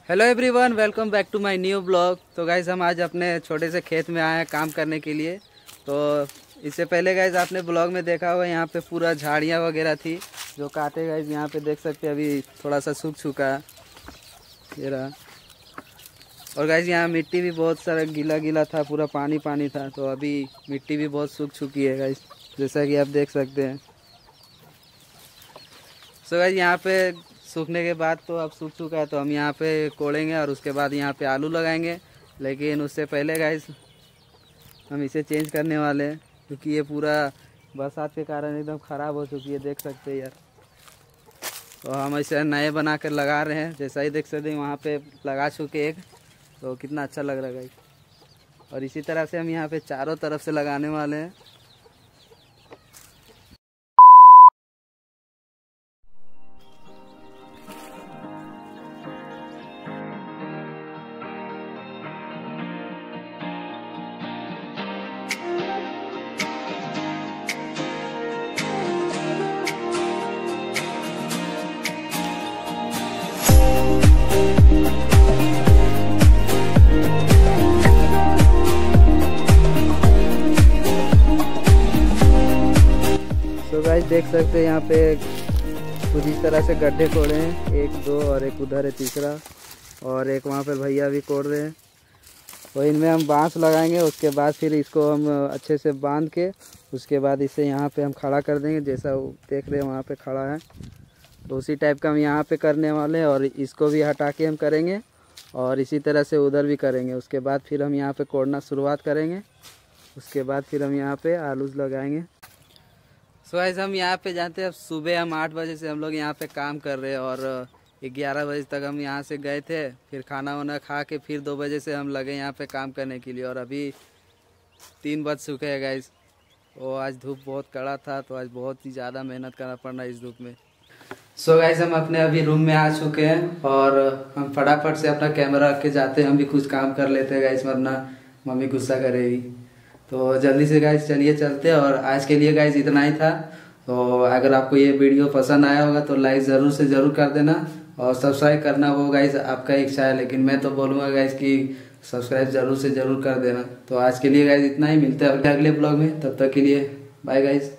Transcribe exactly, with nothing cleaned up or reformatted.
Hello everyone, welcome back to my new blog. तो guys हम आज अपने छोटे से खेत में आए हैं काम करने के लिए। तो इससे पहले गाइज़ आपने ब्लॉग में देखा होगा यहाँ पे पूरा झाड़ियाँ वगैरह थी जो काटे। गाइज़ यहाँ पे देख सकते हैं अभी थोड़ा सा सूख चुका है ये रहा। और गाइज़ यहाँ मिट्टी भी बहुत सारा गीला गीला था, पूरा पानी पानी था। तो अभी मिट्टी भी बहुत सूख चुकी है गाइज़, जैसा कि आप देख सकते हैं। सो गाइज़ यहाँ पे सूखने के बाद तो अब सूख चुका है, तो हम यहाँ पे कोड़ेंगे और उसके बाद यहाँ पे आलू लगाएंगे। लेकिन उससे पहले गाइस हम इसे चेंज करने वाले हैं, क्योंकि ये पूरा बरसात के कारण एकदम ख़राब हो चुकी है, देख सकते हैं यार। तो हम इसे नए बना कर लगा रहे हैं, जैसा ही देख सकते हैं वहाँ पे लगा चुके एक। तो कितना अच्छा लग रहा है गाइस। और इसी तरह से हम यहाँ पे चारों तरफ से लगाने वाले हैं। तो गाइस देख सकते हैं यहाँ पे कुछ इस तरह से गड्ढे खोड़े हैं, एक दो और एक उधर है तीसरा, और एक वहाँ पे भैया भी कोड़ रहे हैं। तो इनमें हम बांस लगाएंगे, उसके बाद फिर इसको हम अच्छे से बांध के उसके बाद इसे यहाँ पे हम खड़ा कर देंगे, जैसा वो देख रहे हैं वहाँ पे खड़ा है। तो उसी टाइप का हम यहाँ पे करने वाले हैं, और इसको भी हटा के हम करेंगे और इसी तरह से उधर भी करेंगे। उसके बाद फिर हम यहाँ पे कोड़ना शुरुआत करेंगे, उसके बाद फिर हम यहाँ पे आलू लगाएंगे। सो गाइस हम यहाँ पे जानते हैं, अब सुबह हम आठ बजे से हम लोग यहाँ पे काम कर रहे हैं और ग्यारह बजे तक हम यहाँ से गए थे। फिर खाना वाना खा के फिर दो बजे से हम लगे यहाँ पे काम करने के लिए, और अभी तीन बज चुके हैं गाइस। और आज धूप बहुत कड़ा था, तो आज बहुत ही ज़्यादा मेहनत करना पड़ रहा है इस धूप में। सो so गाइस हम अपने अभी रूम में आ चुके हैं और हम फटाफट से अपना कैमरा रख के जाते हैं, हम भी कुछ काम कर लेते हैं गाइस, वरना मम्मी गुस्सा करेगी। तो जल्दी से गाइस चलिए चलते हैं। और आज के लिए गाइस इतना ही था। तो अगर आपको ये वीडियो पसंद आया होगा तो लाइक ज़रूर से ज़रूर कर देना, और सब्सक्राइब करना वो गाइस आपका इच्छा है, लेकिन मैं तो बोलूँगा गाइस कि सब्सक्राइब ज़रूर से ज़रूर कर देना। तो आज के लिए गाइस इतना ही, मिलते हैं अगले ब्लॉग में, तब तक के लिए बाय गाइस।